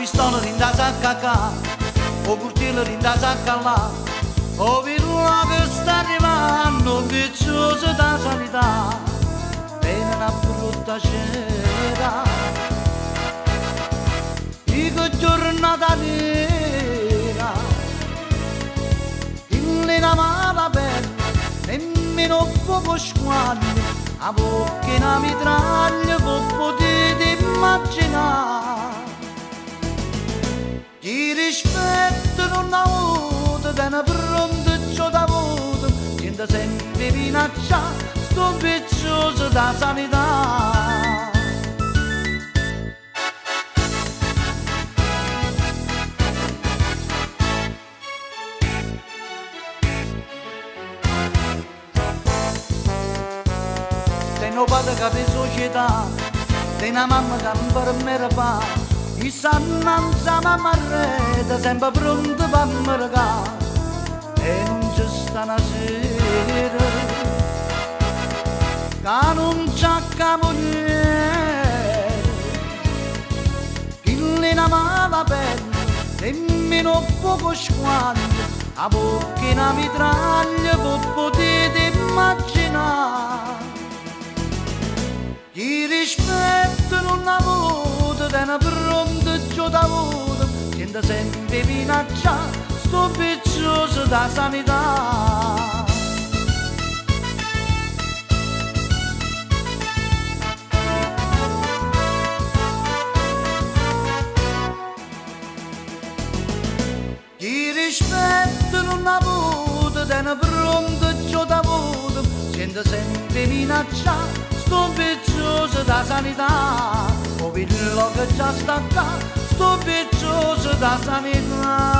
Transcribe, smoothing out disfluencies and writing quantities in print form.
pistola rinda sacca, o coltello rinda sacca là, o virula che sta arrivando, viccioso da sanità, bene una brutta cera, dico giornata nera, in la mala bella, nemmeno poco squalli, a bocca una mitraglia che potete immaginare. Chi rispetto non ha avuto, che ne pronto ciò da avuto, gente sempre minaccia, sto piccioso da sanità. Tengo padre che per società, tengo mamma che per me fa, i sannanza mamma rete, sempre pronto per me regà, e non ci sta una sera, che non c'ha camuniere, chi ne ha mala pelle, nemmeno poco squaglio, a bocca una mitraglia che potete immaginare. Chi rispetto non ha avuto, che ne pronto ciò da avuto, gente sempre minaccia, sto piccioso da sanità. Chi rispetto non ha avuto, che ne pronto ciò da avuto, gente sempre minaccia, sto piccioso da sanità, o pillo che già sta qua, sto piccioso da sanità.